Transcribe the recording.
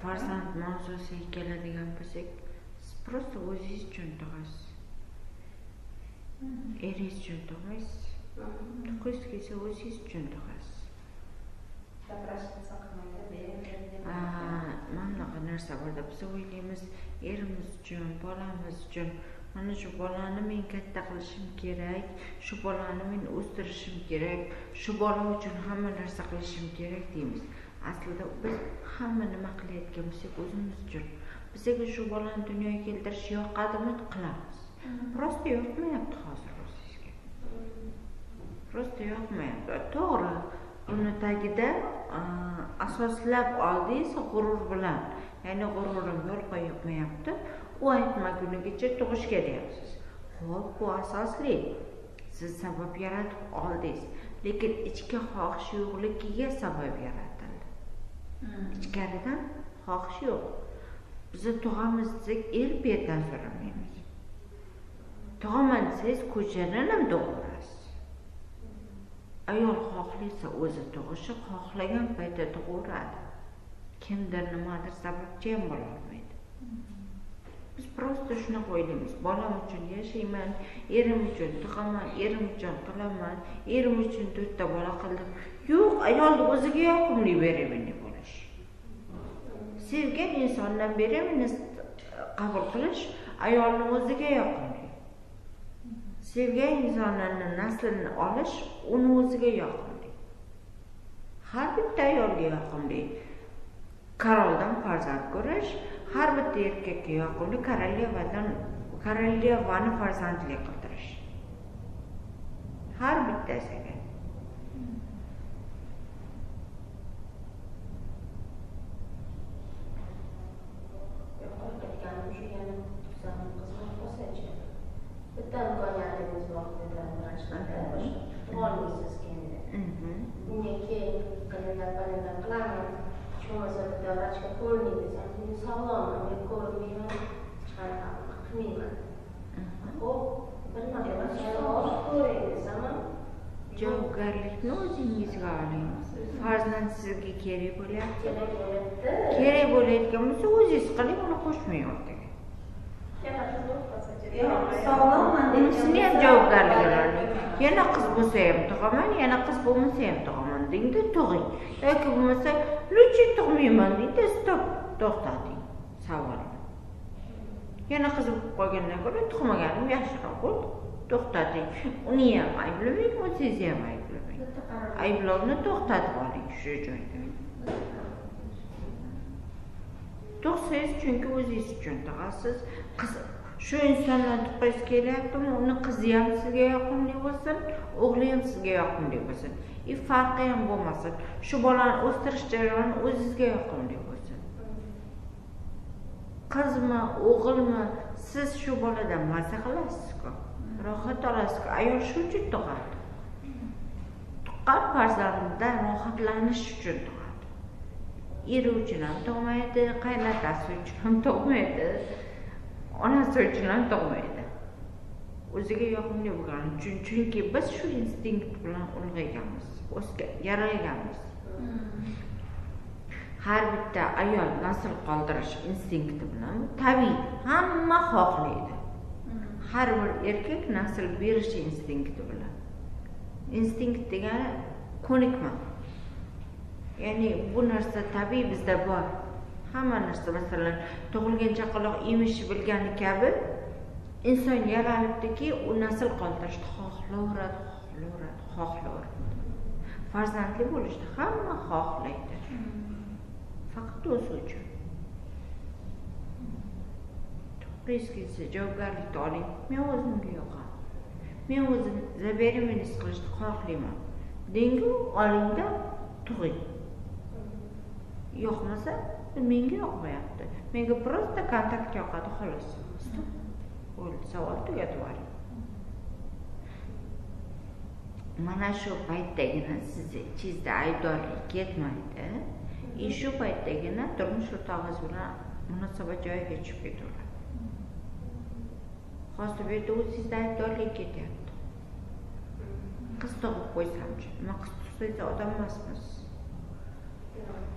farzand mavzusiga keladigan bo'lsak, siz просто o'zingiz uchun tug'asiz. Eringiz uchun tug'maysiz. Tug'ish kelsa o'zingiz uchun tug'asiz. Mana bunaqa narsa borda biz o'ylaymiz, erimiz uchun, bolamiz uchun. Mana shu bolani men katta qilishim kerak, shu bolani men o'stirishim kerak, shu bola uchun hamma narsa qilishim kerak deymiz. Aslida biz hamma nima qilayotgan bo'lsak o'zimiz uchun. Bizga shu bolani dunyoga keltirish yoqadimi qilamiz. Prosta yoqmayapti hozir o'zingizga. Prosta yoqmayapti. To'g'ri, uni tagida asoslab oldingiz g'urur bilan. Ya'ni g'ururim yo'l qo'ymayapti. U aytmagunigacha tug'ishga deyapsiz. Xo'p, bu asosli. Siz sabab yaratib oldingiz, lekin ichki xohish yo'qligiga sabab yaratildi. Ichkaridan xohish yo'q. Biz tug'amiz desak, el-betdan so'ramaymiz. Tug'aman desangiz, ko'chadan ham tug'irasiz. Ayol xohlasa o'zi tug'ishi, xohlagan paytda tug'iradi. Kimdir nimadir sababchi ham bo'la olmaydi. Biz prosta shunaqa o'ylaymiz. Bolam uchun yashayman, erim uchun tug'aman, erim uchun qilaman, erim uchun 4 ta bola qildim. Yo'q, ayolni o'ziga yoqimli beravering bo'lish. Sevgan insondan beravering qabul qilish ayolni o'ziga yoqimli. Sevgan insonlarning naslini olish uni o'ziga yoqimli. Har bitta ayolga yoqimli. Qaroldan farzand ko'rish, har bitta erkakka yoqimli Korolevani farzandli qildirish. Har bittasiga. Bitta imkoniyatimiz bor dedilar, olmaysiz endi. Bunga keyin kalendar qilaman. Bo'lmasa bitta vrachga ko'rining desam, men sog'lomman deb ko'rmayman, qilmayman. Xo'p, bir marta ko'ring desam, javobgarlikni o'zingizga oling. Farzand sizga kerak bo'lyapti. kerak bo'layotgan bo'lsa, o'zingiz qiling, uni qo'shmang o'rtaga. Sog'lomman deb Unisini ham javobgarligini oling. Yana qiz bo'lsa ham tug'aman, yana qiz bo'lmasa ham tug'aman dengda tug'ing. Yoki bo'lmasa, "Luchi tug'mayman" deydi, stop, to'xtating. Savol. Yana qiz bo'lib qolgandan ko'ra tug'maganim yaxshiroq bo'ldi. To'xtating. Uni ham ayblamang, o'zingizni ham ayblamang. Ayblovni to'xtatib oling shu joyda. Tug'sangiz chunki o'zingiz uchun tug'asiz. Shu insondan tuqqingiz kelyaptimi, uni qizi ham sizga yoqimli bo'lsin, o'g'li ham sizga yoqimli bo'lsin. Farqi ham bo'lmasin. Shu bolani o'stirish jarayoni o'zingizga yoqimli bo'lsin. Qizmi, o'g'ilmi, siz shu boladan mazza qilasiz-ku. Rohat olasiz-ku. Ayol shu uchun tug'adi. Tuqqan farzandidan rohatlanish uchun tug'adi. Eri uchun ham tug'maydi, qaynotasi uchun ham tug'maydi. Onasi uchun ham tug'maydi. O'ziga yoqimli bo'lgani uchun, chunki biz shu instinkt bilan ulg'ayganmiz, yaralganmiz. Har bitta ayol nasl qoldirish instinkti bilan tabiiy, hamma xohlaydi. Har bir erkak nasl berish instinkti bilan. Instinkt degani ko'nikma. Ya'ni bu narsa tabiiy bizda bor. Hamma narsa, masalan, tug'ilgan chaqaloq emishi bilgani kabi inson yaralibdiki, u nasl qoldirishni xohlayveradi. Farzandli bo'lishni hamma xohlaydi. Faqat o'zi uchun. To'g'risi javobgarlikni oling. Men o'zimga yoqaman. Men o'zim zaberimni qilishni xohlayman. Dengu olingda tug'ing. Yo'qmasa, menga yoqmayapti. Menga prosta kontakt yoqadi xolos. Bo'ldi, savol tugatib oling. Mana shu paytdagina siz ichingizda aybdorlik ketmaydi. Shu paytdagina turmush o'rtog'ingiz bilan munosabat joyiga tushib ketadi. Hozir bu yerda o'zingizda aybdorlik ketyapti. Qiz tug'ib qo'ysamchi, nima qiz tug'sangiz odam emasmisiz?